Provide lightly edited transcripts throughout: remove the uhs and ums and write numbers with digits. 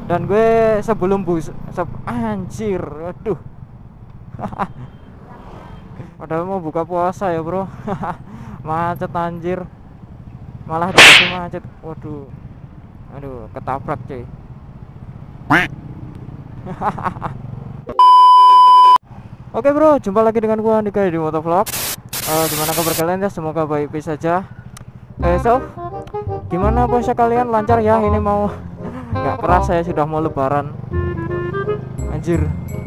Dan gue sebelum anjir, aduh. Padahal mau buka puasa ya bro. Macet anjir, malah dikasih macet. Waduh, aduh, ketabrak cuy. Oke bro, jumpa lagi dengan gua Andika di Motovlog. Gimana kabar kalian ya? Semoga baik-baik saja. So, gimana puasa kalian? Lancar ya? Ini mau nggak kerasa ya, sudah mau lebaran. Anjir.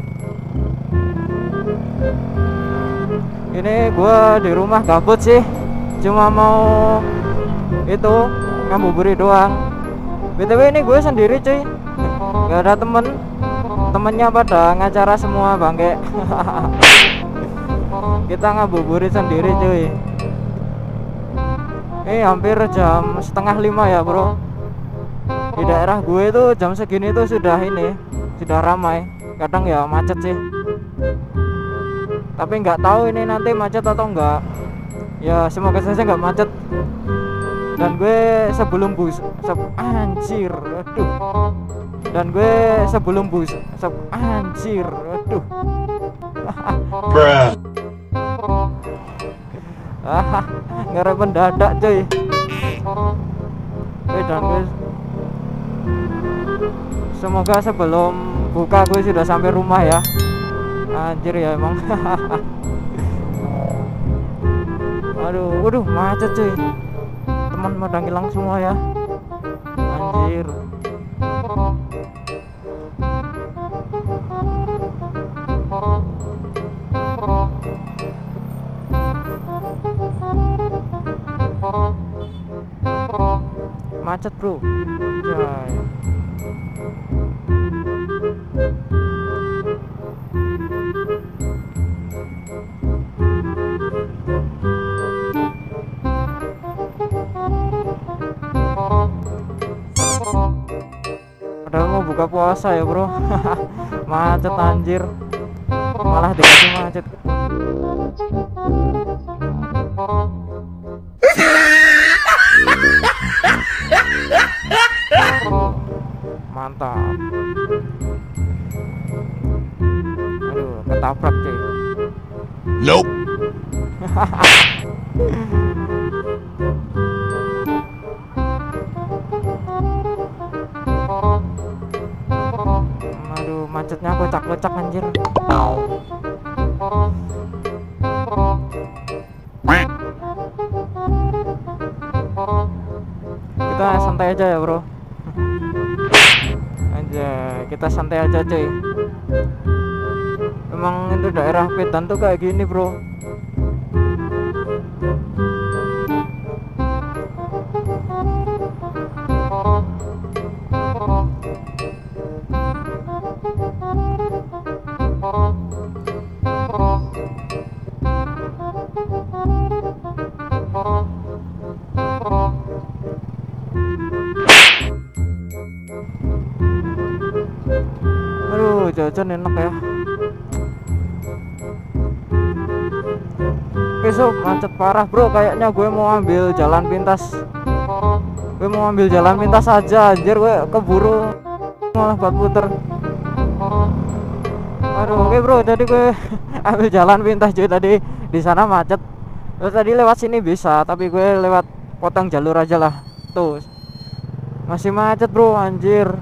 Ini gua di rumah gabut sih. Cuma mau itu ngabuburit doang. BTW ini gue sendiri cuy. Gak ada temennya pada ngacara semua bangke. Kita ngabuburit sendiri cuy. Ini hampir jam 4:30 ya bro. Di daerah gue itu jam segini tuh sudah ramai. Kadang ya macet sih, tapi nggak tahu ini nanti macet atau enggak. Ya semoga saja nggak macet. Dan gue sebelum anjir, aduh. Dan gue sebelum anjir, aduh. Ngerem mendadak cuy. Dan gue semoga sebelum buka gue sudah sampai rumah ya. Anjir ya emang. Waduh macet cuy. Teman pada hilang semua ya. Anjir. Macet bro. Jai. Padahal mau buka puasa ya bro. Macet anjir, malah dikasih macet. Mantap. Aduh, ketabrak cuy. Nope. Aduh, macetnya kocak-kocak anjir. Kita santai aja ya bro. Kita santai aja cuy. Emang itu daerah Medan tuh kayak gini bro. Aduh, jajan enak ya. Besok macet parah bro. Kayaknya gue mau ambil jalan pintas. Aja anjir, gue keburu malah buat puter. Aduh, oke bro, tadi gue ambil jalan pintas cuy. Tadi di sana macet. Terus tadi lewat sini bisa, tapi gue lewat potong jalur aja lah. Tuh masih macet bro, anjir.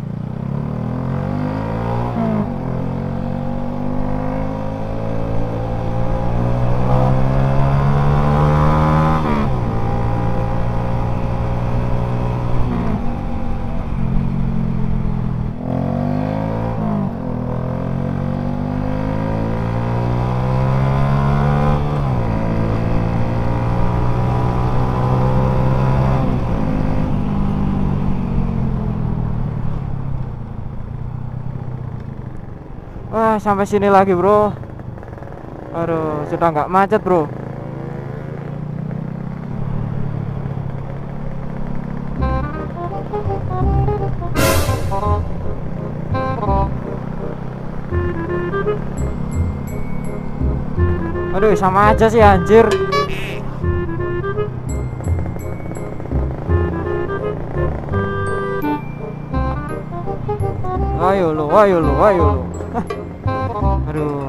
Wah, sampai sini lagi bro. Aduh, sudah nggak macet bro. Aduh, sama aja sih anjir. Ayo lo, ayo lo, ayo lo. Aduh.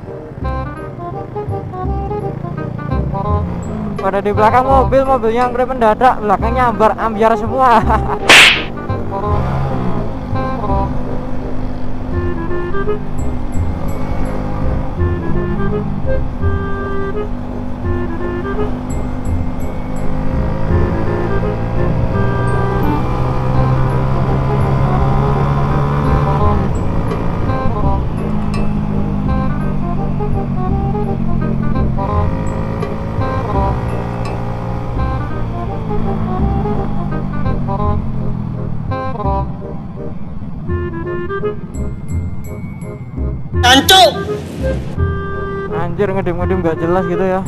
Pada di belakang mobil yang rem mendadak, belakangnya ambiar semua. Tancuk. Anjir, ngedem-ngedem gak jelas gitu ya.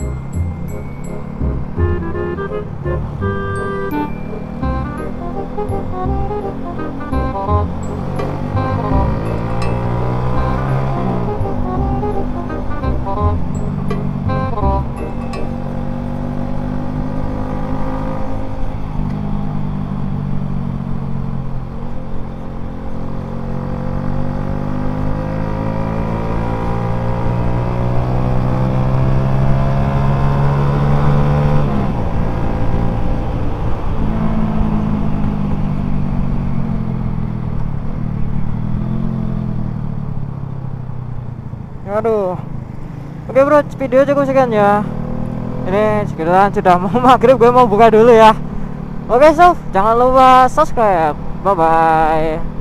Aduh. Oke bro, video cukup sekian ya. Ini sekalian sudah mau maghrib, gue mau buka dulu ya. Oke sob, jangan lupa subscribe. Bye bye.